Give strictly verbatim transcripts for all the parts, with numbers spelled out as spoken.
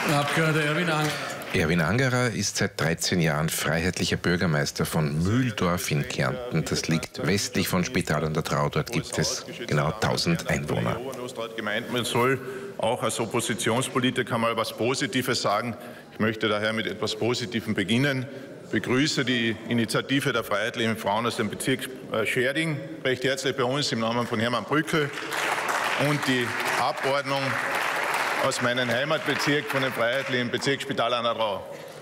Abgeordneter Erwin Angerer. Erwin Angerer ist seit dreizehn Jahren freiheitlicher Bürgermeister von Mühldorf in Kärnten. Das liegt westlich von Spital an der Trau. Dort gibt es genau tausend Einwohner. Hat gemeint, man soll auch als Oppositionspolitiker mal etwas Positives sagen. Ich möchte daher mit etwas Positivem beginnen. Ich begrüße die Initiative der freiheitlichen Frauen aus dem Bezirk Schärding recht herzlich bei uns im Namen von Hermann Brückel und die Abordnung aus meinem Heimatbezirk von dem freiheitlichen Bezirk Spital an der Trau.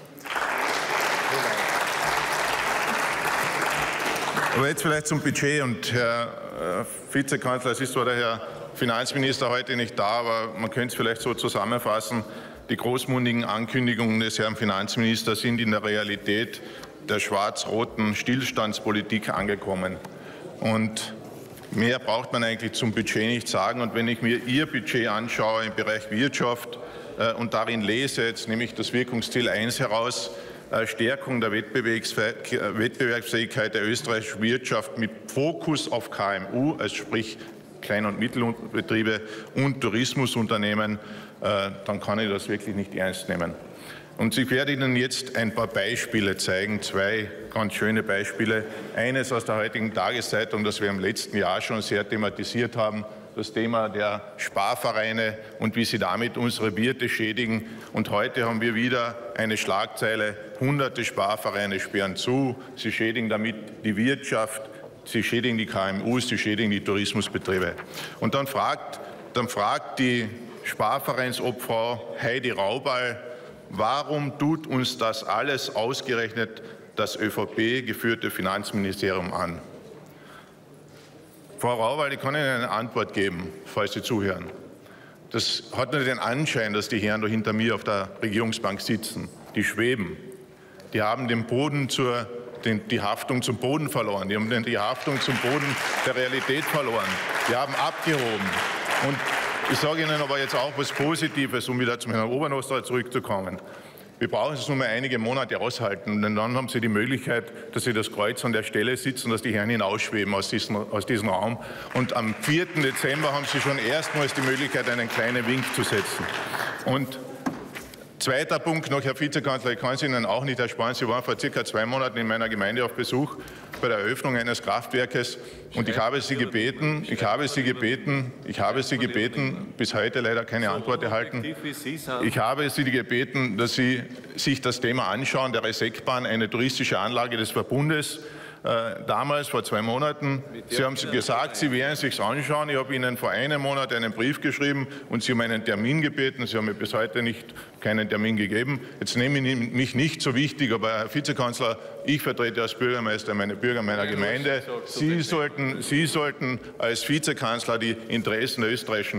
Aber jetzt vielleicht zum Budget. Und Herr Vizekanzler, es ist zwar der Herr Finanzminister heute nicht da, aber man könnte es vielleicht so zusammenfassen. Die großmundigen Ankündigungen des Herrn Finanzministers sind in der Realität der schwarz-roten Stillstandspolitik angekommen. Und mehr braucht man eigentlich zum Budget nicht sagen. Und wenn ich mir Ihr Budget anschaue im Bereich Wirtschaft äh, und darin lese, jetzt nehme ich das Wirkungsziel eins heraus, äh, Stärkung der Wettbewerbsfähigkeit der österreichischen Wirtschaft mit Fokus auf K M U, also sprich Klein- und Mittelbetriebe und Tourismusunternehmen, äh, dann kann ich das wirklich nicht ernst nehmen. Und ich werde Ihnen jetzt ein paar Beispiele zeigen, zwei ganz schöne Beispiele. Eines aus der heutigen Tageszeitung, das wir im letzten Jahr schon sehr thematisiert haben, das Thema der Sparvereine und wie sie damit unsere Wirte schädigen. Und heute haben wir wieder eine Schlagzeile, hunderte Sparvereine sperren zu, sie schädigen damit die Wirtschaft, sie schädigen die K M Us, sie schädigen die Tourismusbetriebe. Und dann fragt, dann fragt die Sparvereinsobfrau Heidi Raubal, warum tut uns das alles ausgerechnet das ÖVP-geführte Finanzministerium an? Frau Raubal, ich kann Ihnen eine Antwort geben, falls Sie zuhören. Das hat nur den Anschein, dass die Herren da hinter mir auf der Regierungsbank sitzen. Die schweben. Die haben den Boden zur, den, die Haftung zum Boden verloren. Die haben die Haftung zum Boden der Realität verloren. Die haben abgehoben. Und ich sage Ihnen aber jetzt auch etwas Positives, um wieder zum Herrn Obernostal zurückzukommen. Wir brauchen es nur mal einige Monate aushalten, denn dann haben Sie die Möglichkeit, dass Sie das Kreuz an der Stelle sitzen, dass die Herren hinausschweben aus diesem, aus diesem Raum. Und am vierten Dezember haben Sie schon erstmals die Möglichkeit, einen kleinen Wink zu setzen. Und zweiter Punkt noch, Herr Vizekanzler, ich kann es Ihnen auch nicht ersparen. Sie waren vor circa zwei Monaten in meiner Gemeinde auf Besuch bei der Eröffnung eines Kraftwerkes und ich habe Sie gebeten, ich habe Sie gebeten, ich habe Sie gebeten, bis heute leider keine Antwort erhalten. Ich habe Sie gebeten, dass Sie sich das Thema anschauen, der Resekbahn, eine touristische Anlage des Verbundes. Damals, vor zwei Monaten. Sie haben gesagt, Sie werden es sich anschauen. Ich habe Ihnen vor einem Monat einen Brief geschrieben und Sie um einen Termin gebeten. Sie haben mir bis heute nicht keinen Termin gegeben. Jetzt nehme ich mich nicht so wichtig, aber Herr Vizekanzler, ich vertrete als Bürgermeister meine Bürger meiner Gemeinde. Sie sollten, Sie sollten als Vizekanzler die Interessen der österreichischen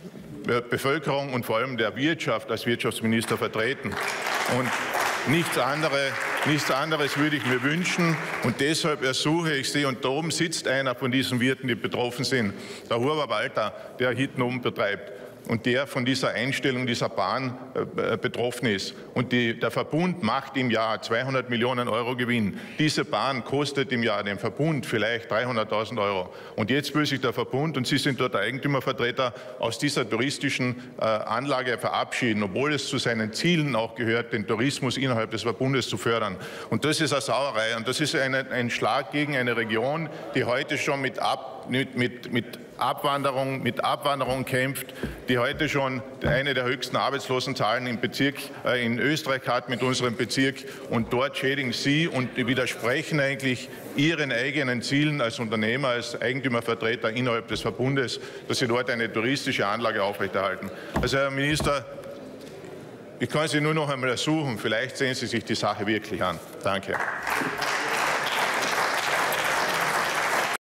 Bevölkerung und vor allem der Wirtschaft als Wirtschaftsminister vertreten. Und Nichts, andere, nichts anderes würde ich mir wünschen und deshalb ersuche ich Sie, und da oben sitzt einer von diesen Wirten, die betroffen sind, der Huber Walter, der hinten oben betreibt und der von dieser Einstellung dieser Bahn äh, betroffen ist. Und die, der Verbund macht im Jahr zweihundert Millionen Euro Gewinn. Diese Bahn kostet im Jahr dem Verbund vielleicht dreihunderttausend Euro. Und jetzt will sich der Verbund, und Sie sind dort der Eigentümervertreter, aus dieser touristischen äh, Anlage verabschieden, obwohl es zu seinen Zielen auch gehört, den Tourismus innerhalb des Verbundes zu fördern. Und das ist eine Sauerei. Und das ist eine, ein Schlag gegen eine Region, die heute schon mit, Ab, mit, mit, mit Abwanderung, mit Abwanderung kämpft, die heute schon eine der höchsten Arbeitslosenzahlen im Bezirk, äh, in Österreich hat mit unserem Bezirk. Und dort schädigen Sie und widersprechen eigentlich Ihren eigenen Zielen als Unternehmer, als Eigentümervertreter innerhalb des Verbundes, dass Sie dort eine touristische Anlage aufrechterhalten. Also, Herr Minister, ich kann Sie nur noch einmal ersuchen, vielleicht sehen Sie sich die Sache wirklich an. Danke.